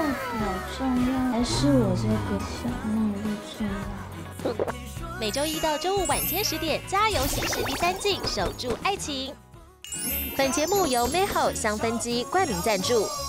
老重要，还是我这个小茉莉重要？ 每周一到周五晚间10点，《家有喜事》第3季，守住爱情。本节目由 Mayho 香氛机冠名赞助。